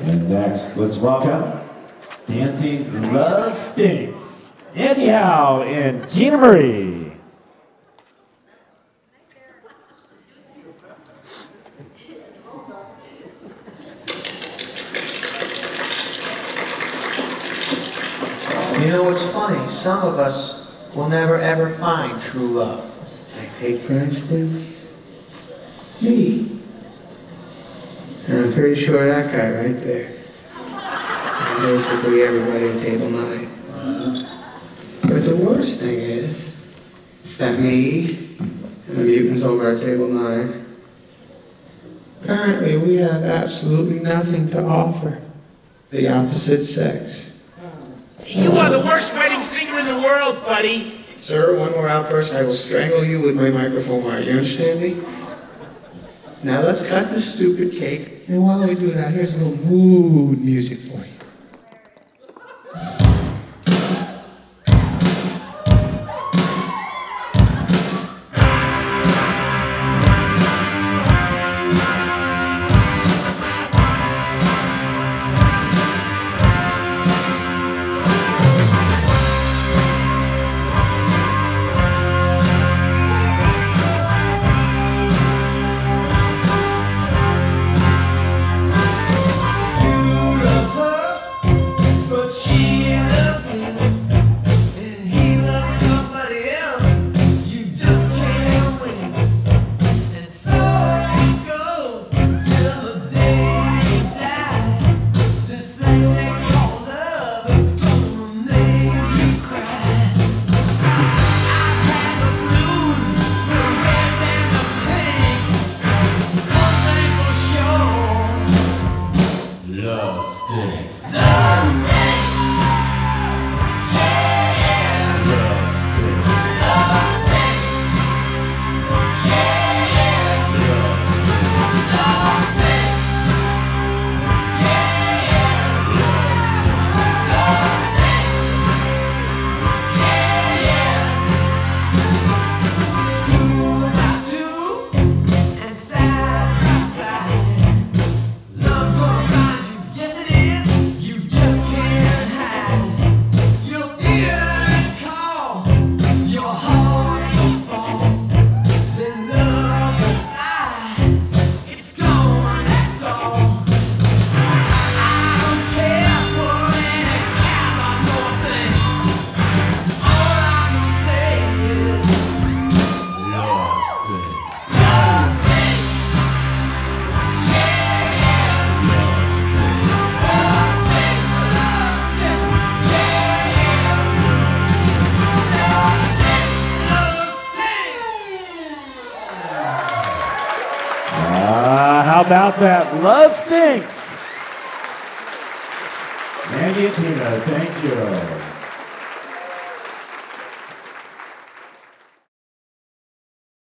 And next, let's welcome Dancing Love Stinks, Andy Howe and Tina Marie. You know what's funny? Some of us will never ever find true love. Like, take for instance, me. And I'm pretty sure that guy right there. And basically everybody at table 9. But the worst thing is that me and the mutants over at table 9, apparently we have absolutely nothing to offer the opposite sex. You are the worst wedding singer in the world, buddy. Sir, one more outburst, I will strangle you with my microphone wire. You understand me? Now let's cut this stupid cake, and while we do that, here's a little mood music for you. How about that? Love Stinks. Andy and Tina, thank you.